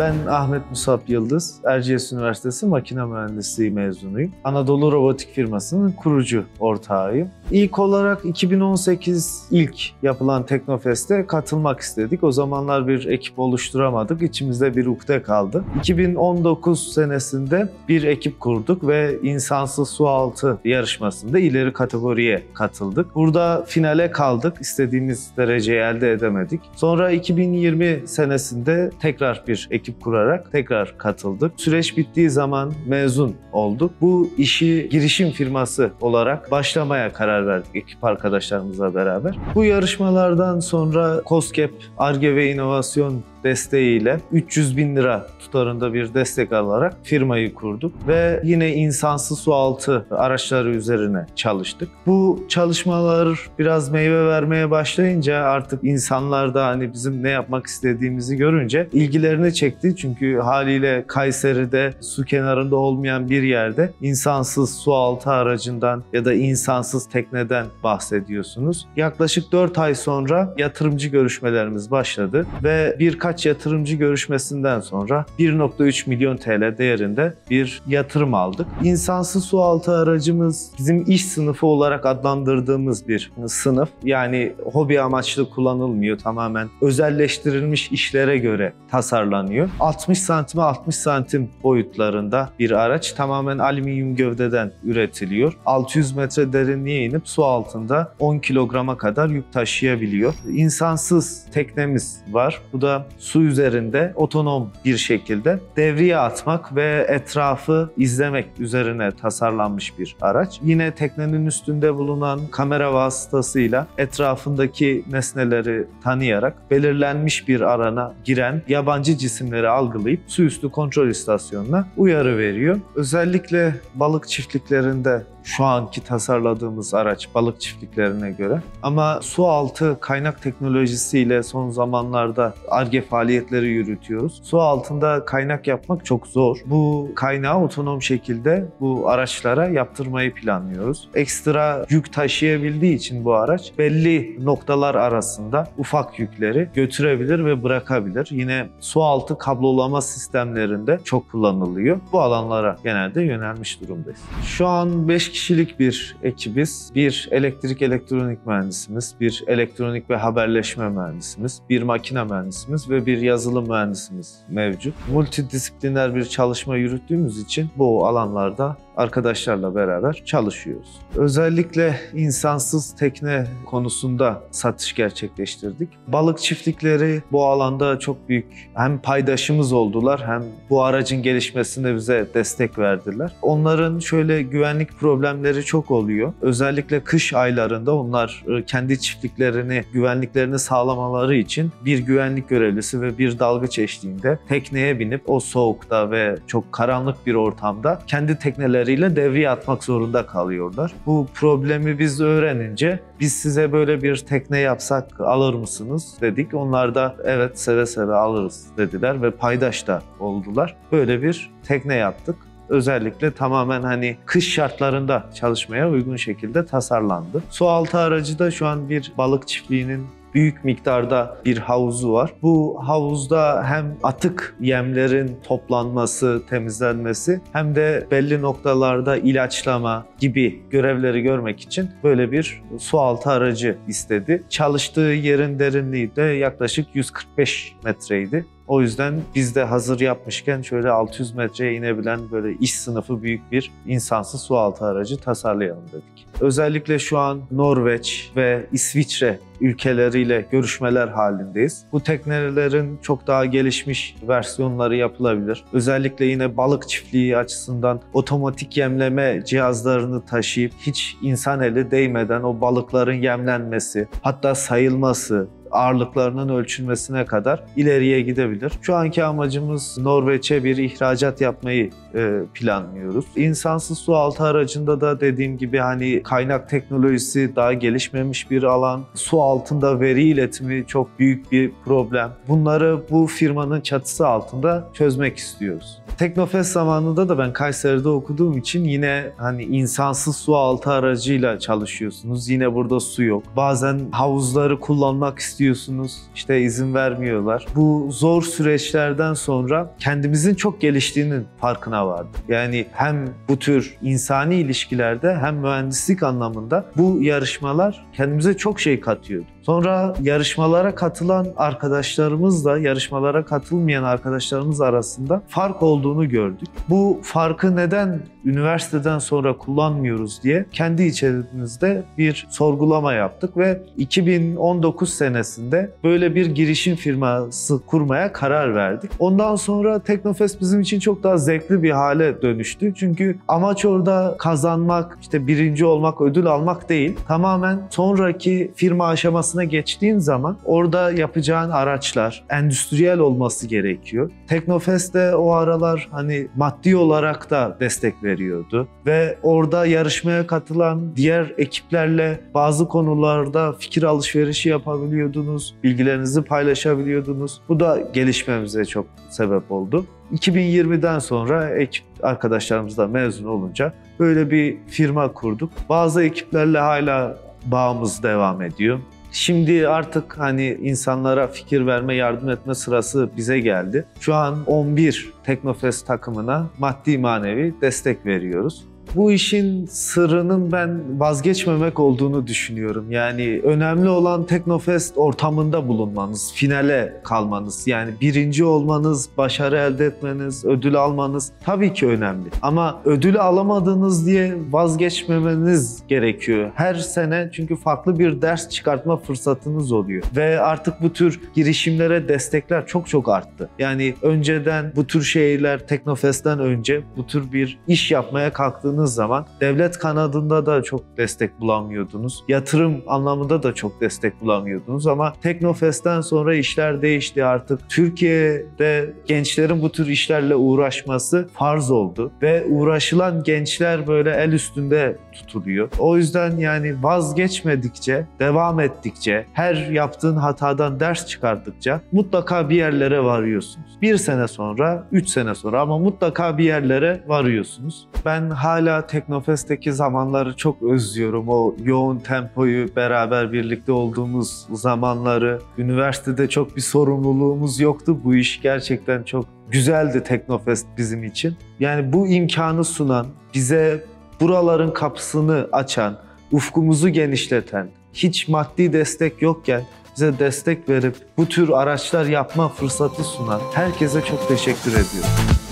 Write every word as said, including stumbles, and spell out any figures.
Ben Ahmet Musab Yıldız, Erciyes Üniversitesi Makine Mühendisliği mezunuyum. Anadolu Robotik firmasının kurucu ortağıyım. İlk olarak iki bin on sekiz ilk yapılan Teknofest'e katılmak istedik. O zamanlar bir ekip oluşturamadık, içimizde bir ukde kaldı. iki bin on dokuz senesinde bir ekip kurduk ve insansız sualtı yarışmasında ileri kategoriye katıldık. Burada finale kaldık, istediğimiz dereceyi elde edemedik. Sonra iki bin yirmi senesinde tekrar bir ekip kurarak tekrar katıldık. Süreç bittiği zaman mezun olduk. Bu işi girişim firması olarak başlamaya karar verdik ekip arkadaşlarımızla beraber. Bu yarışmalardan sonra KOSGEB Ar-Ge ve İnovasyon desteğiyle üç yüz bin lira tutarında bir destek alarak firmayı kurduk ve yine insansız sualtı araçları üzerine çalıştık. Bu çalışmalar biraz meyve vermeye başlayınca artık insanlar da hani bizim ne yapmak istediğimizi görünce ilgilerini çekti. Çünkü haliyle Kayseri'de su kenarında olmayan bir yerde insansız sualtı aracından ya da insansız tekneden bahsediyorsunuz. Yaklaşık dört ay sonra yatırımcı görüşmelerimiz başladı ve birkaç yatırımcı görüşmesinden sonra bir nokta üç milyon T L değerinde bir yatırım aldık. İnsansız sualtı aracımız bizim iş sınıfı olarak adlandırdığımız bir sınıf. Yani hobi amaçlı kullanılmıyor. Tamamen özelleştirilmiş işlere göre tasarlanıyor. altmış santime altmış santim boyutlarında bir araç. Tamamen alüminyum gövdeden üretiliyor. altı yüz metre derinliğe inip su altında on kilograma kadar yük taşıyabiliyor. İnsansız teknemiz var. Bu da su üzerinde otonom bir şekilde devriye atmak ve etrafı izlemek üzerine tasarlanmış bir araç. Yine teknenin üstünde bulunan kamera vasıtasıyla etrafındaki nesneleri tanıyarak belirlenmiş bir alana giren yabancı cisimleri algılayıp su üstü kontrol istasyonuna uyarı veriyor. Özellikle balık çiftliklerinde şu anki tasarladığımız araç balık çiftliklerine göre. Ama su altı kaynak teknolojisiyle son zamanlarda Ar-Ge faaliyetleri yürütüyoruz. Su altında kaynak yapmak çok zor. Bu kaynağı otonom şekilde bu araçlara yaptırmayı planlıyoruz. Ekstra yük taşıyabildiği için bu araç belli noktalar arasında ufak yükleri götürebilir ve bırakabilir. Yine su altı kablolama sistemlerinde çok kullanılıyor. Bu alanlara genelde yönelmiş durumdayız. Şu an beş kişilik bir ekibiz. Bir elektrik elektronik mühendisimiz, bir elektronik ve haberleşme mühendisimiz, bir makine mühendisimiz ve bir yazılım mühendisimiz mevcut. Multidisipliner bir çalışma yürüttüğümüz için bu alanlarda arkadaşlarla beraber çalışıyoruz. Özellikle insansız tekne konusunda satış gerçekleştirdik. Balık çiftlikleri bu alanda çok büyük hem paydaşımız oldular hem bu aracın gelişmesine bize destek verdiler. Onların şöyle güvenlik problemleri çok oluyor. Özellikle kış aylarında onlar kendi çiftliklerini, güvenliklerini sağlamaları için bir güvenlik görevlisi ve bir dalgıç eşliğinde tekneye binip o soğukta ve çok karanlık bir ortamda kendi tekneleri ile devriye atmak zorunda kalıyorlar. Bu problemi biz öğrenince biz size böyle bir tekne yapsak alır mısınız dedik. Onlar da evet seve seve alırız dediler ve paydaş da oldular. Böyle bir tekne yaptık. Özellikle tamamen hani kış şartlarında çalışmaya uygun şekilde tasarlandı. Sualtı aracı da şu an bir balık çiftliğinin büyük miktarda bir havuzu var. Bu havuzda hem atık yemlerin toplanması, temizlenmesi hem de belli noktalarda ilaçlama gibi görevleri görmek için böyle bir sualtı aracı istedi. Çalıştığı yerin derinliği de yaklaşık yüz kırk beş metreydi. O yüzden biz de hazır yapmışken şöyle altı yüz metreye inebilen böyle iş sınıfı büyük bir insansız sualtı aracı tasarlayalım dedik. Özellikle şu an Norveç ve İsviçre ülkeleriyle görüşmeler halindeyiz. Bu teknelerin çok daha gelişmiş versiyonları yapılabilir. Özellikle yine balık çiftliği açısından otomatik yemleme cihazlarını taşıyıp hiç insan eli değmeden o balıkların yemlenmesi, hatta sayılması, ağırlıklarının ölçülmesine kadar ileriye gidebilir. Şu anki amacımız Norveç'e bir ihracat yapmayı e, planlıyoruz. İnsansız sualtı aracında da dediğim gibi hani kaynak teknolojisi daha gelişmemiş bir alan. Su altında veri iletimi çok büyük bir problem. Bunları bu firmanın çatısı altında çözmek istiyoruz. Teknofest zamanında da ben Kayseri'de okuduğum için yine hani insansız su altı aracıyla çalışıyorsunuz. Yine burada su yok. Bazen havuzları kullanmak istiyorsunuz. istiyorsunuz, işte izin vermiyorlar. Bu zor süreçlerden sonra kendimizin çok geliştiğinin farkına vardım. Yani hem bu tür insani ilişkilerde hem mühendislik anlamında bu yarışmalar kendimize çok şey katıyordu. Sonra yarışmalara katılan arkadaşlarımızla yarışmalara katılmayan arkadaşlarımız arasında fark olduğunu gördük. Bu farkı neden üniversiteden sonra kullanmıyoruz diye kendi içerimizde bir sorgulama yaptık ve iki bin on dokuz senesinde böyle bir girişim firması kurmaya karar verdik. Ondan sonra Teknofest bizim için çok daha zevkli bir hale dönüştü. Çünkü amaç orada kazanmak, işte birinci olmak, ödül almak değil. Tamamen sonraki firma aşamasına geçtiğin zaman orada yapacağın araçlar endüstriyel olması gerekiyor. Teknofest'te o aralar hani maddi olarak da destek veriyordu ve orada yarışmaya katılan diğer ekiplerle bazı konularda fikir alışverişi yapabiliyordunuz, bilgilerinizi paylaşabiliyordunuz. Bu da gelişmemize çok sebep oldu. iki bin yirmiden sonra ekip arkadaşlarımızla mezun olunca böyle bir firma kurduk. Bazı ekiplerle hala bağımız devam ediyor. Şimdi artık hani insanlara fikir verme, yardım etme sırası bize geldi. Şu an on bir Teknofest takımına maddi manevi destek veriyoruz. Bu işin sırrının ben vazgeçmemek olduğunu düşünüyorum. Yani önemli olan Teknofest ortamında bulunmanız, finale kalmanız. Yani birinci olmanız, başarı elde etmeniz, ödül almanız tabii ki önemli. Ama ödülü alamadınız diye vazgeçmemeniz gerekiyor. Her sene çünkü farklı bir ders çıkartma fırsatınız oluyor. Ve artık bu tür girişimlere destekler çok çok arttı. Yani önceden bu tür şeyler Teknofest'ten önce bu tür bir iş yapmaya kalktığınız zaman devlet kanadında da çok destek bulamıyordunuz. Yatırım anlamında da çok destek bulamıyordunuz ama Teknofest'ten sonra işler değişti. Artık Türkiye'de gençlerin bu tür işlerle uğraşması farz oldu ve uğraşılan gençler böyle el üstünde tutuluyor. O yüzden yani vazgeçmedikçe, devam ettikçe, her yaptığın hatadan ders çıkarttıkça mutlaka bir yerlere varıyorsunuz. Bir sene sonra, üç sene sonra ama mutlaka bir yerlere varıyorsunuz. Ben hala Teknofest'teki zamanları çok özlüyorum. O yoğun tempoyu, beraber birlikte olduğumuz zamanları. Üniversitede çok bir sorumluluğumuz yoktu. Bu iş gerçekten çok güzeldi Teknofest bizim için. Yani bu imkanı sunan, bize buraların kapısını açan, ufkumuzu genişleten, hiç maddi destek yokken bize destek verip bu tür araçlar yapma fırsatı sunan herkese çok teşekkür ediyorum.